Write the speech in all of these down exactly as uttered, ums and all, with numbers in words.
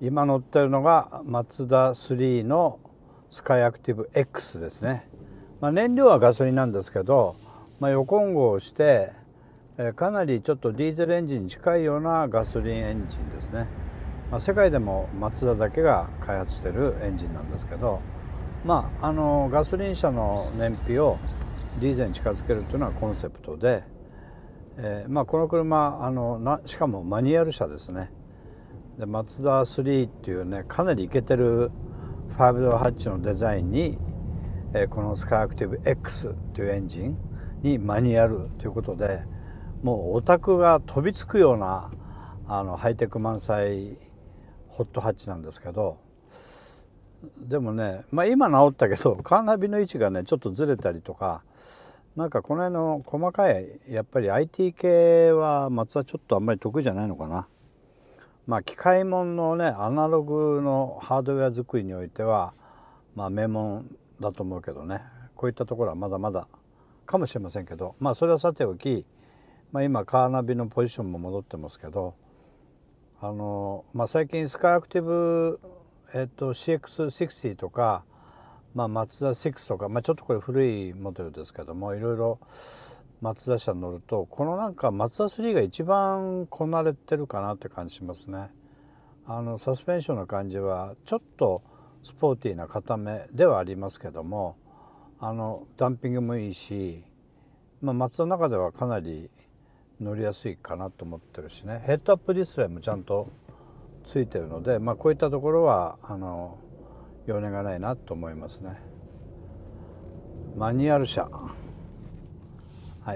今乗ってるのがマツダスリーのスカイアクティブ X ですね。まあ、燃料はガソリンなんですけど、まあ、横混合して、えー、かなりちょっとディーゼルエンジンに近いようなガソリンエンジンですね。まあ、世界でもマツダだけが開発しているエンジンなんですけど、まあ、あのガソリン車の燃費をディーゼルに近づけるというのがコンセプトで、えーまあ、この車あのなしかもマニュアル車ですね。でマツダスリーっていうね、かなりイケてるファイブドアハッチのデザインに、えー、このスカイアクティブ X というエンジンにマニュアルということで、もうオタクが飛びつくようなあのハイテク満載ホットハッチなんですけど、でもね、まあ、今治ったけどカーナビの位置がねちょっとずれたりとか、なんかこの辺の細かいやっぱり アイティー 系はマツダちょっとあんまり得意じゃないのかな。まあ機械門のねアナログのハードウェア作りにおいてはまあ名門だと思うけどね、こういったところはまだまだかもしれませんけど、まあそれはさておき、まあ、今カーナビのポジションも戻ってますけど、あの、まあ、最近スカイアクティブ、えっと、シーエックスシックスティー とか、まあ、マツダシックスとか、まあ、ちょっとこれ古いモデルですけども、いろいろマツダ車に乗ると、このなんかマツダスリーが一番こなれてるかなって感じしますね。あのサスペンションの感じはちょっとスポーティーな固めではありますけども、あのダンピングもいいし、まあ、マツダの中ではかなり乗りやすいかなと思ってるしね、ヘッドアップディスプレイもちゃんとついてるので、まあ、こういったところはあの余念がないなと思いますね。マニュアル車、はい、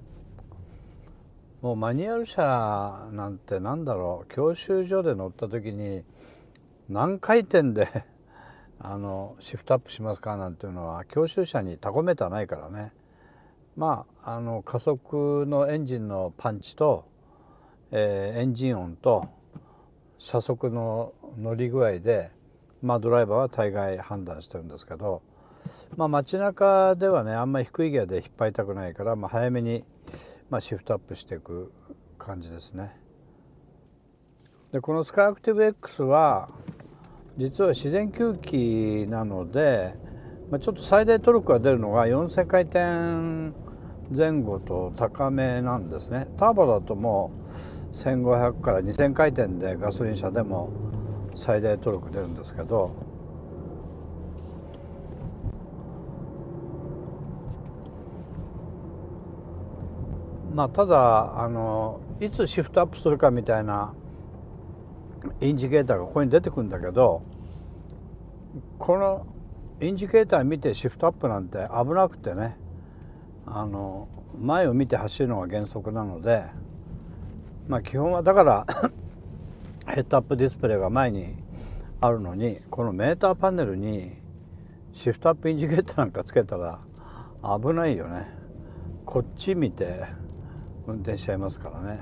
もうマニュアル車なんてなんだろう、教習所で乗った時に何回転であのシフトアップしますかなんていうのは教習車にタコメーターないからね。まああの加速のエンジンのパンチと、えー、エンジン音と車速の乗り具合で、まあ、ドライバーは大概判断してるんですけど、まあ、街中ではねあんまり低いギアで引っ張りたくないから、まあ、早めに、まあ、シフトアップしていく感じですね。でこのスカイアクティブ X は実は自然吸気なので、まあ、ちょっと最大トルクが出るのがよんせん回転前後と高めなんですね。ターボだともうせんごひゃくからにせん回転でガソリン車でも最大トルク出るんですけど、まあただあのいつシフトアップするかみたいなインジケーターがここに出てくるんだけど、このインジケーター見てシフトアップなんて危なくてね、あの前を見て走るのが原則なので、まあ基本はだからヘッドアップディスプレイが前にあるのに、このメーターパネルにシフトアップインジケーターなんかつけたら危ないよね。こっち見て運転しちゃいますからね。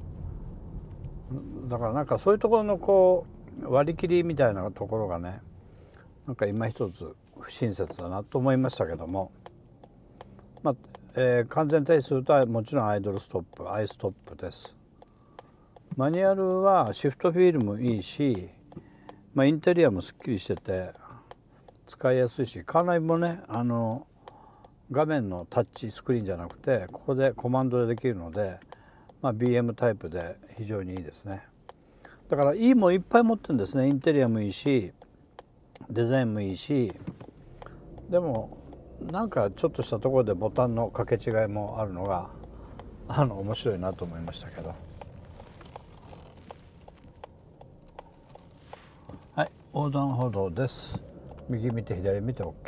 だからなんかそういうところのこう割り切りみたいなところがね、なんか今一つ不親切だなと思いましたけども、まあえー、完全停止するとはもちろんアイドルストップ、アイストップです。マニュアルはシフトフィールもいいし、まあ、インテリアもすっきりしてて使いやすいし、カーナビもねあの画面のタッチスクリーンじゃなくてここでコマンドでできるので、まあ、ビーエム タイプで非常にいいですね。だからいいもんいっぱい持ってるんですね。インテリアもいいしデザインもいいし、でもなんかちょっとしたところでボタンの掛け違いもあるのがあの面白いなと思いましたけど。はい、横断歩道です。右見て左見て OK、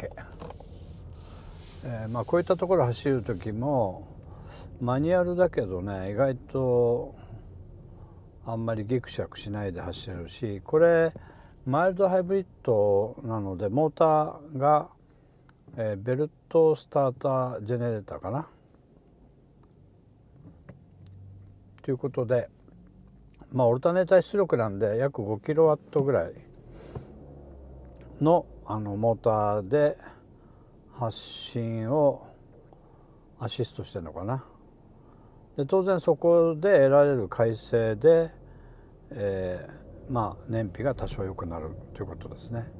えー、まあこういったところ走る時もマニュアルだけどね、意外とあんまりギクシャクしないで走れるし、これマイルドハイブリッドなのでモーターが、えー、ベルトスタータージェネレーターかなということで、まあオルタネーター出力なんで約ごキロワットぐらいのあのモーターで発進をアシストしてるのかな。で当然そこで得られる快晴で、えーまあ燃費が多少良くなるということですね。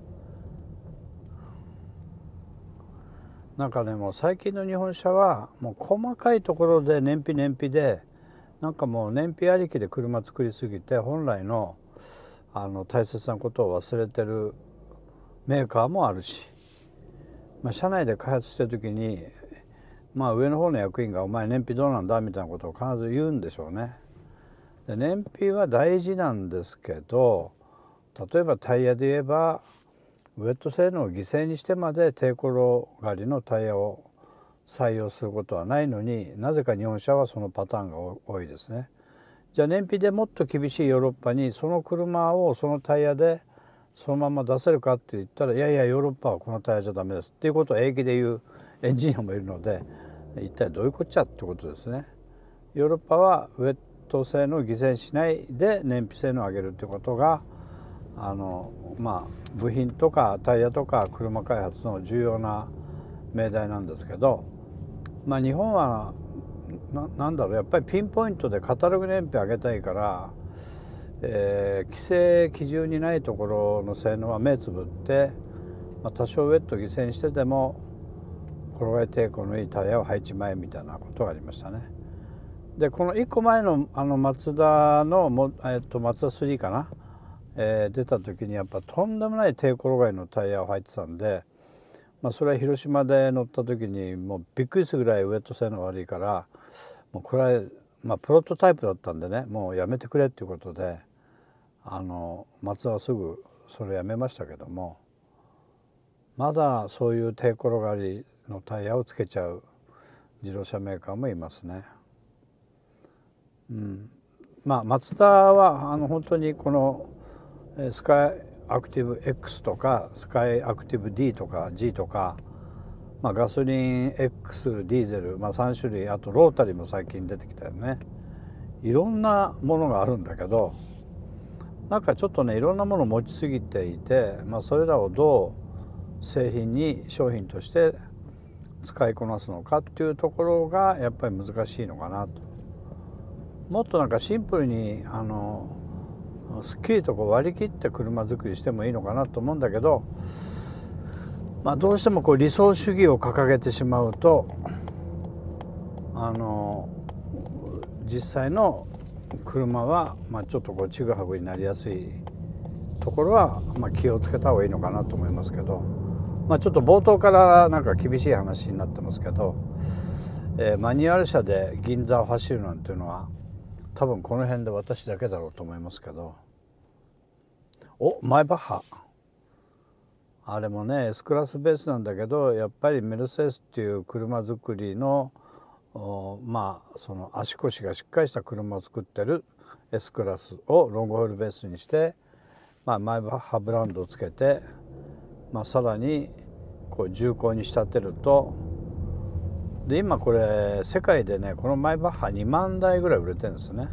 なんかね、もう最近の日本車はもう細かいところで燃費燃費で、なんかもう燃費ありきで車作りすぎて本来のあの大切なことを忘れてるメーカーもあるし、まあ、社内で開発してる時に、まあ、上の方の役員が「お前燃費どうなんだ?」みたいなことを必ず言うんでしょうね。で燃費は大事なんですけど、例えばタイヤで言えばウェット性能を犠牲にしてまで低転がりのタイヤを採用することはないのに、なぜか日本車はそのパターンが多いですね。じゃあ燃費でもっと厳しいヨーロッパにその車をそのタイヤでそのまま出せるかって言ったら、いやいやヨーロッパはこのタイヤじゃダメですっていうことを平気で言うエンジニアもいるので、一体どういうこっちゃってことですね。ヨーロッパはウェット性能を犠牲しないで燃費性能を上げるってことがあのまあ部品とかタイヤとか車開発の重要な命題なんですけど、まあ日本は な, なんだろうやっぱりピンポイントでカタログ燃費上げたいから、えー、規制基準にないところの性能は目つぶって、まあ、多少ウェット犠牲にしてでも転がり抵抗のいいタイヤを配置前みたいなことがありましたね。でこのいっこまえのあのマツダのも、えっと、マツダスリーかな、えー、出た時にやっぱとんでもない低転がりのタイヤを履いてたんで、まあ、それは広島で乗った時にもうびっくりするぐらいウェット性能悪いから、もうこれは、まあ、プロトタイプだったんでね、もうやめてくれっていうことで、あのマツダはすぐそれやめましたけども、まだそういう低転がりのタイヤをつけちゃう自動車メーカーもいますね。うん、まあマツダはあの本当にこのスカイアクティブ X とかスカイアクティブ D とか G とか、まあ、ガソリン X ディーゼル、まあ、さん種類、あとロータリーも最近出てきたよね。いろんなものがあるんだけど、なんかちょっとねいろんなものを持ちすぎていて、まあ、それらをどう製品に商品として使いこなすのかっていうところがやっぱり難しいのかなと。もっとなんかシンプルにあのすっきりとこう割り切って車作りしてもいいのかなと思うんだけど、まあ、どうしてもこう理想主義を掲げてしまうと、あの実際の車はまあちょっとこうちぐはぐになりやすいところはまあ気をつけた方がいいのかなと思いますけど、まあ、ちょっと冒頭からなんか厳しい話になってますけど、えー、マニュアル車で銀座を走るなんていうのは多分この辺で私だけだろうと思いますけど、おマイバッハ、あれもね S クラスベースなんだけど、やっぱりメルセデスっていう車作りのまあその足腰がしっかりした車を作ってる S クラスをロングホイールベースにして、まあ、マイバッハブランドをつけて、まあ、さらにこう重厚に仕立てると、で今これ世界でねこのマイバッハにまんだいぐらい売れてるんですね。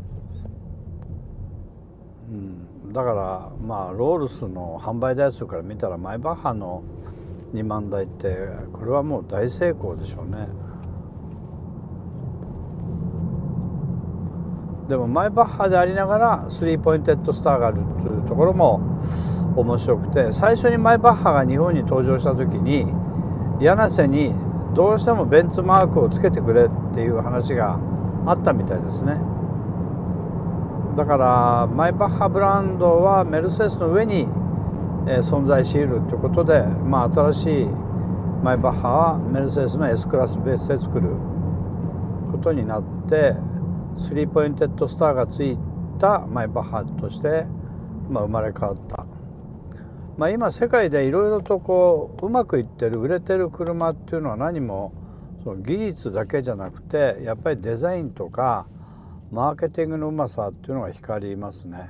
うん、だからまあロールスの販売台数から見たらマイバッハのにまんだいってこれはもう大成功でしょうね。でもマイバッハでありながらスリーポインテッドスターがあるというところも面白くて、最初にマイバッハが日本に登場した時に柳瀬にどうしてもベンツマークをつけてくれっていう話があったみたいですね。だからマイバッハブランドはメルセデスの上に存在し得るということで、まあ、新しいマイバッハはメルセデスの S クラスベースで作ることになって、スリーポインテッドスターがついたマイバッハとして、まあ、生まれ変わった。まあ、今世界でいろいろとこううまくいってる売れてる車っていうのは何もその技術だけじゃなくて、やっぱりデザインとかマーケティングのうまさっていうのが光りますね。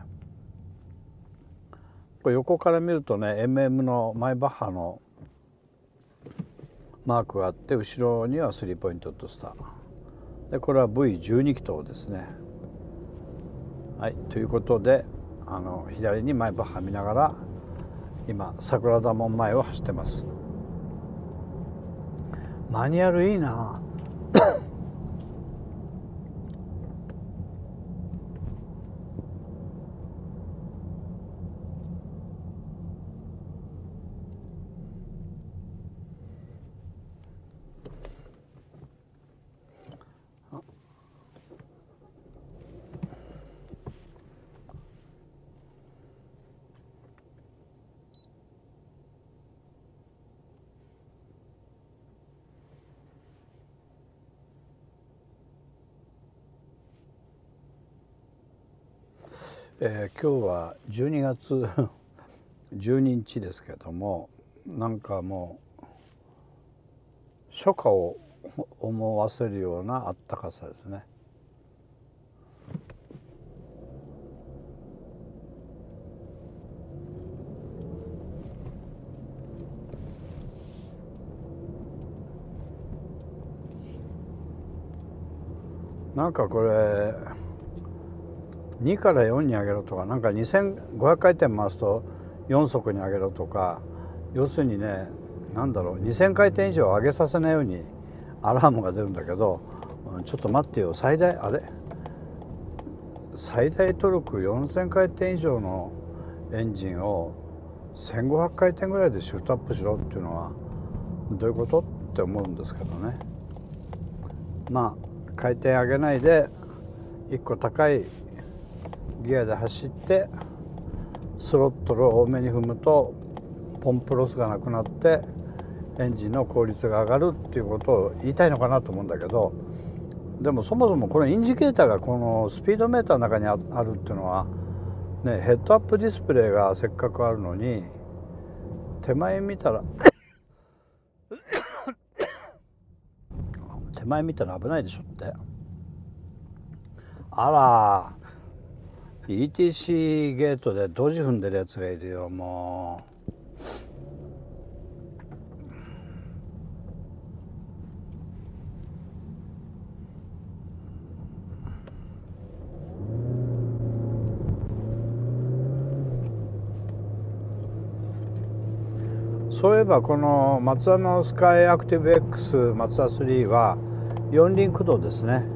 これ横から見るとね エムエム のマイバッハのマークがあって、後ろにはスリーポイントとスターで、これは ブイじゅうに 気筒ですね。はい、ということであの左にマイバッハ見ながら今桜田門前を走ってます。マニュアルいいなえー、今日はじゅうにがつじゅうににちですけども、なんかもう初夏を思わせるようなあったかさですね。なんかこれにからよんに上げろとか、なんかにせんごひゃくかいてん回すとよんそくに上げろとか、要するにね、なんだろう、にせんかいてん以上上げさせないようにアラームが出るんだけど、ちょっと待ってよ、最大あれ最大トルクよんせんかいてん以上のエンジンをせんごひゃくかいてんぐらいでシフトアップしろっていうのはどういうことって思うんですけどね。まあ回転上げないでいっこ高いギアで走ってスロットルを多めに踏むとポンプロスがなくなってエンジンの効率が上がるっていうことを言いたいのかなと思うんだけど、でもそもそもこのインジケーターがこのスピードメーターの中にあるっていうのはね、ヘッドアップディスプレイがせっかくあるのに手前見たら手前見たら危ないでしょって。あら イーティーシー ゲートでドジ踏んでるやつがいるよ。もうそういえばこのマツダのスカイアクティブ X マツダスリーは四輪駆動ですね。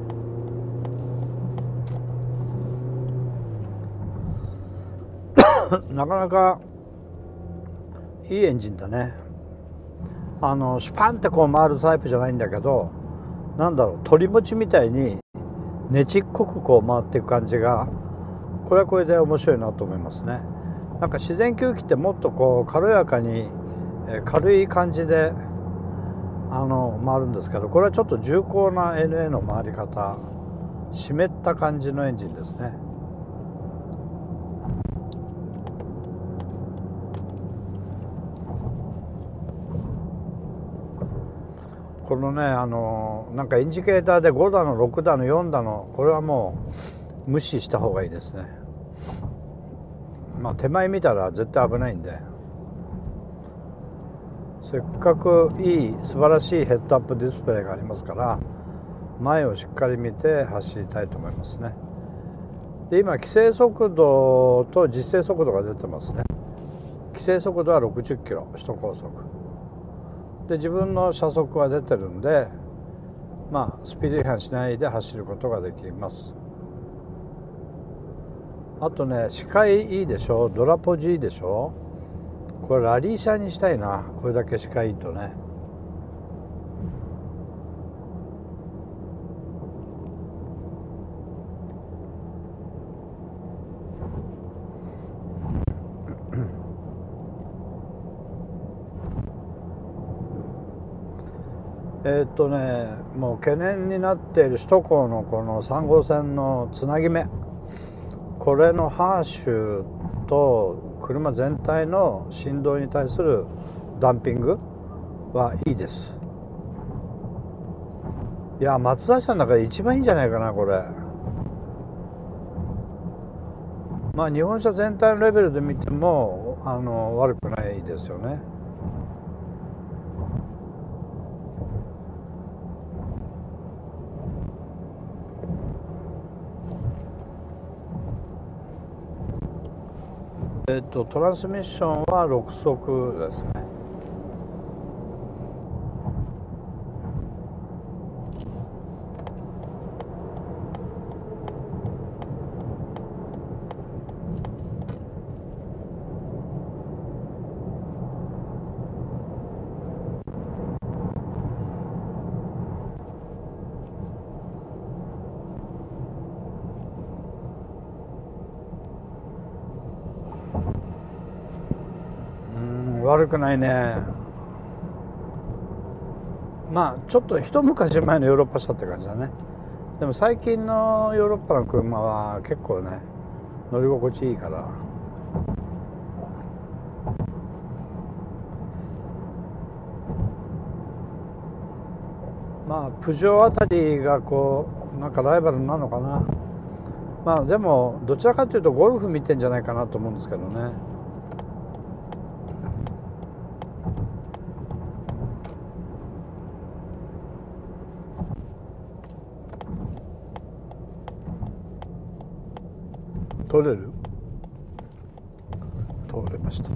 なかなかいいエンジンだね。あのシュパンってこう回るタイプじゃないんだけど、なんだろう、鳥持ちみたいにねちっこくこう回っていく感じが、これはこれで面白いなと思いますね。なんか自然吸気ってもっとこう軽やかに軽い感じであの回るんですけど、これはちょっと重厚な エヌエー の回り方、湿った感じのエンジンですね。このね、あのなんかインジケーターでごだのろくだのよんだの、これはもう無視した方がいいですね。まあ手前見たら絶対危ないんで、せっかくいい素晴らしいヘッドアップディスプレイがありますから、前をしっかり見て走りたいと思いますね。で今規制速度と実勢速度が出てますね。規制速度はろくじゅっキロ首都高速で、自分の車速は出てるんで、まあスピード違反しないで走ることができます。あとね、視界いいでしょ、ドラポジいいでしょ。これラリー車にしたいな、これだけ視界いいとね。えっとね、もう懸念になっている首都高のこのさんごうせんのつなぎ目、これのハーシュと車全体の振動に対するダンピングはいいです。いや、マツダ車の中で一番いいんじゃないかなこれ。まあ日本車全体のレベルで見てもあの悪くないですよね。えっとトランスミッションはろくそくですね。悪くないね。まあちょっと一昔前のヨーロッパ車って感じだね。でも最近のヨーロッパの車は結構ね乗り心地いいから。まあプジョーあたりがこうなんかライバルなのかな。まあでもどちらかというとゴルフ見てんじゃないかなと思うんですけどね。取れる？通れました。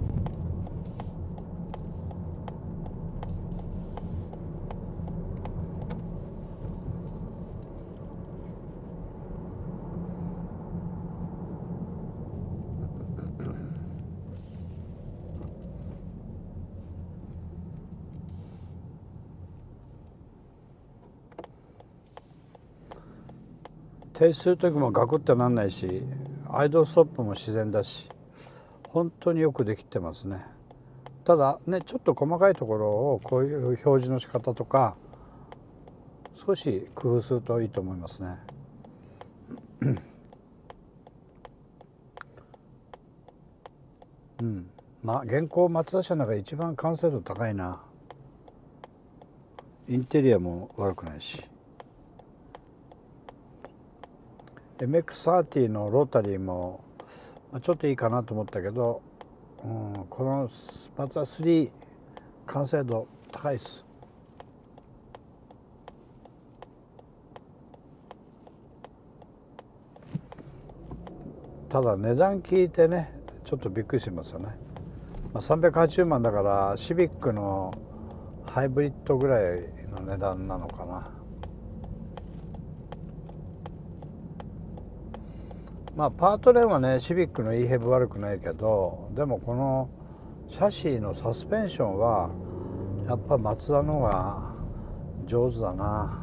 停止する時もガクッとなんないし、アイドルストップも自然だし、本当によくできてますね。ただね、ちょっと細かいところをこういう表示の仕方とか少し工夫するといいと思いますね。うん、まあ現行マツダ車の中で一番完成度高いな。インテリアも悪くないし。エムエックスサーティー のロータリーもちょっといいかなと思ったけど、うん、このマツダスリー完成度高いです。ただ値段聞いてねちょっとびっくりしますよね。まあ、さんびゃくはちじゅうまんだからシビックのハイブリッドぐらいの値段なのかな。まあパートレーンはねシビックの イーヘブ悪くないけど、でもこのシャシーのサスペンションはやっぱマツダの方が上手だな。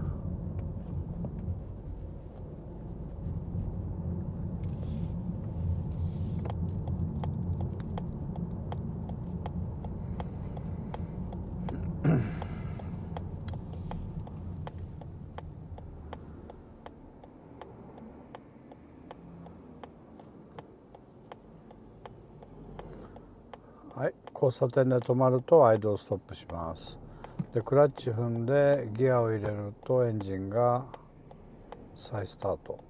はい、交差点で止まるとアイドルストップします。でクラッチ踏んでギアを入れるとエンジンが再スタート。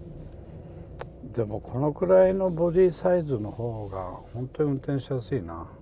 でもこのくらいのボディサイズの方が本当に運転しやすいな。